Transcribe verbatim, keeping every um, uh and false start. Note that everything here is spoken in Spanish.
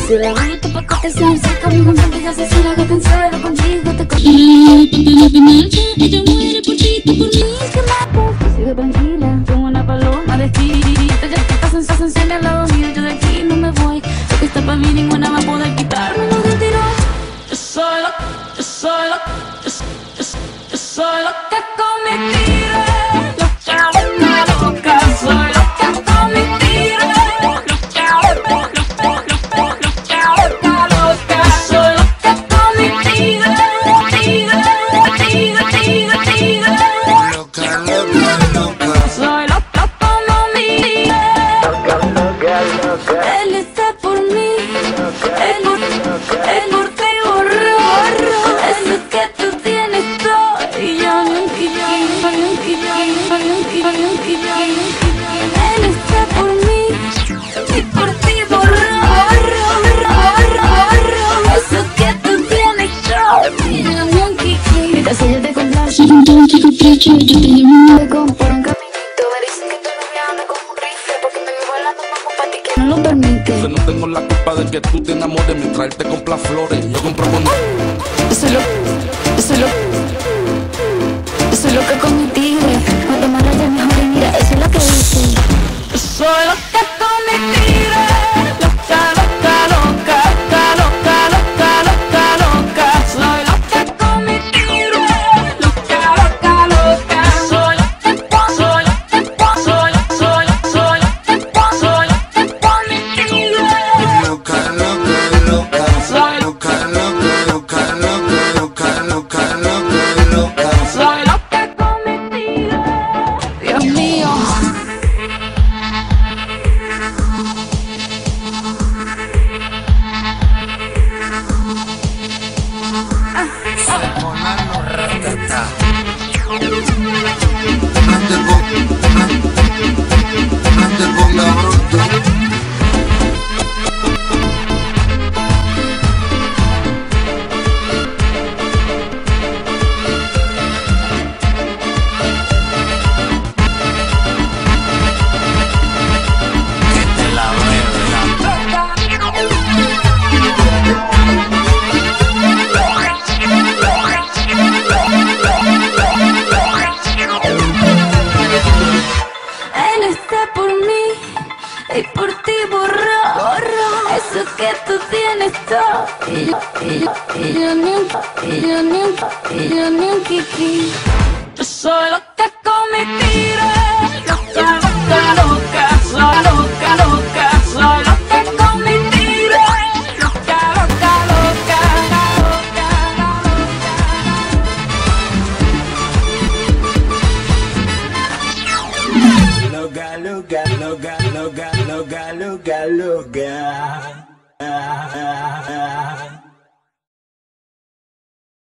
Si la hago tu pacote se acerca a mi constante, ya sé si la gata en cero contigo te cojo. Cuando te marcha, ella muere por ti, tú por mí. ¿Qué más? Sigue tranquila, como una paloma despierta. Ya que esta sensación al lado mío, yo de aquí no me voy. Lo que está para mí ninguna va a poder quitármelo del tirón. Yo soy lo, yo soy lo, yo, yo, yo soy lo que con mi tira. Loca, loca, soy lo que con mi tira. Él está por mí, él, él por ti borró. Eso que tú tienes todo y yo, y yo, y yo, y yo, y yo, y yo. Él está por mí y por ti borró. Eso que tú tienes todo y yo, y yo. Mira, si yo te complace, Si junto a un chico precho, yo te llamo. te compro un caminito. Me dicen que tú no me andas como un rifle porque me vivo hablando como para ti que no lo permite. Yo no tengo la culpa de que tú te enamores de mí, traerte compra flores. Yo compro con... Eso es lo, eso es lo, eso es lo que con mi tigre. Cuando me rayas mejor y mira, eso es lo que dice. Eso es lo que con mi tigre. Loca, loca, loca, loca, loca, loca, loca. Soy lo que con mi tigre. Loca, loca, loca. Soy lo que con, soy lo que con, soy lo, soy lo, soy lo que con, soy lo que con mi tigre. Loca, loca, loca, Soy lo, loca, loca, loca, loca, loca, loca, loca. soy lo que con mi tigre. Dios mío. Volando ratata. Ande con, ande con la bruta. Que te la Él está por mí y por ti borró. Eso que tú tienes todo y yo, y yo, y yo ni un, y yo ni un, y yo ni un kiki. Yo soy lo que con mi tira. Loca, loca, loca, soy loca, loca, soy lo que con mi tira. Loca, loca, loca, loca, Loca, loca, loca, loca, loca, loca, loca.